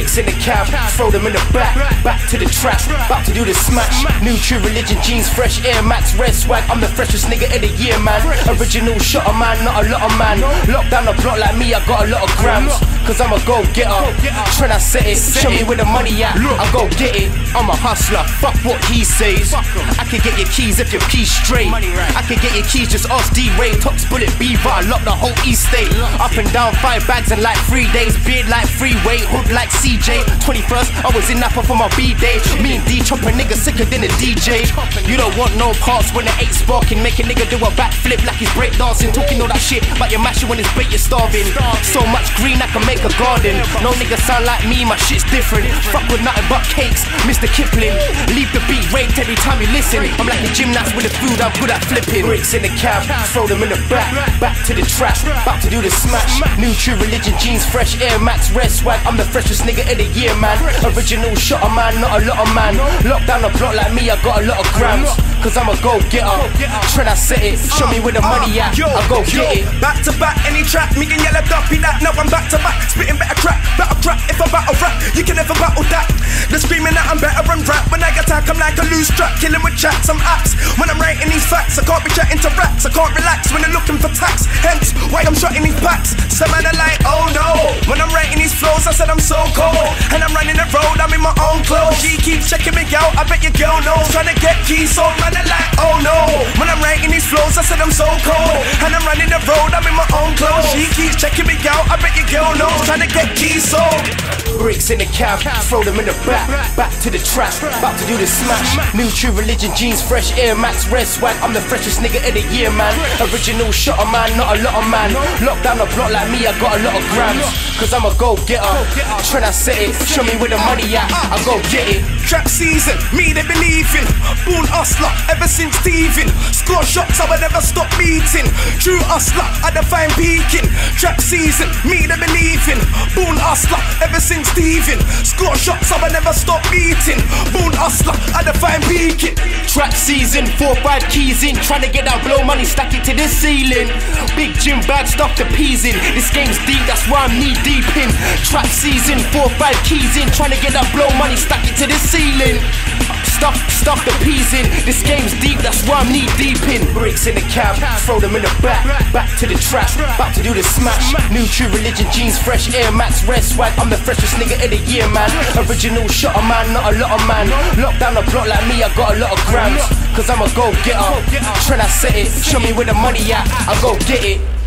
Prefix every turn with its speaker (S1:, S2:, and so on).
S1: Bricks in the cab, throw them in the back to the trap, about to do the smash. New true religion, jeans fresh, Air Max, red swag. I'm the freshest nigga of the year, man. Original shotter, man, not a lot of man. Lock down the block like me, I got a lot of grams. Cause I'm a go-getter, tryna set it. Show me where the money at, I go get it. I'm a hustler, fuck what he says. I can get your keys if your keys straight. I can get your keys, just ask D-Ray. Tops bullet beaver, I lock the whole East State. Up and down 5 bags in like 3 days. Beard like freeway, hood like CJ. 21st, I was in Napa for my B-day. Me and D chop a nigga sicker than a DJ. You don't want no parts when the 8 sparking. Make a nigga do a backflip like he's breakdancing. Talking all that shit, but you're mashing when it's bait, you're starving. So much green I can make a garden. No nigga sound like me, my shit's different. Fuck with nothing but cakes, Mr. Kipling. Leave the beat raked every time you listen. I'm like a gymnast with the food, I'm good at flipping. Bricks in the cab, throw them in the back to the trap, about to do the smash. New true religion, jeans fresh, Air Max, red swag. I'm the freshest nigga of the year, man. Original shotter, man, not a lot of man. Lock down the block like me, I got a lot of grams. Cause I'm a go-getter, tryna set it. Show me where the money at, I go get it.
S2: Back to back, any track, me and Yellow Duppy that. Now I'm back to back, spitting better crap. If I battle rap, you can never battle that. They're screaming that I'm better than rap. When I attack, I'm like a loose trap, killing with chats, I'm apps. When I'm writing these facts, I can't be chatting to rats. I can't relax when they're looking for tax. Hence, why I'm shotting these packs. Some man are like, oh no. When I'm writing these flows, I said I'm so cold. And I'm running the road, I'm in my own clothes. She keeps checking me out, I bet your girl knows. Trying to get keys, so man are like, oh no. When I'm writing these flows, I said I'm so cold. And I'm running the road, I'm in my own clothes. She keeps checking me out, I bet your girl knows. Trying to get keys, so
S1: Bricks in the cab, throw them in the back to the trap, about to do the smash. New true religion, jeans fresh, Air Max, red swag. I'm the freshest nigga of the year, man. Original shotter, man, not a lot of man. Lock down the block like me, I got a lot of grams. Cause I'm a go-getter, tryna set it. Show me where the money at, I go get it.
S2: Trap season, me they believe in. Born hustler, ever since thieving. Score shots, I would never stop beating. True hustler, I define peaking. Trap season, me they believe in. Born hustler, ever since thieving. Score shots, I would never stop beating. Born hustler, I define peaking.
S1: Trap season, 4-5 keys in. Tryna get that blow money, stack it to the ceiling. Big gym bag, stuff the peas in. This game's deep, that's why I'm knee deep in. Trap season, 4-5 keys in. Tryna get that blow money, stack it to the ceiling. Stuff the peas in. This game's deep, that's why I'm knee deep in. Bricks in the cab, throw them in the back to the trap, about to do the smash. New true religion, jeans fresh, Air Max, red swag. I'm the freshest nigga of the year, man. Original shotter, man, not a lot of man. Lock down the block like me, I got a lot of grams. Cause I'm a go-getter, tryna set it. Show me where the money at, I go get it.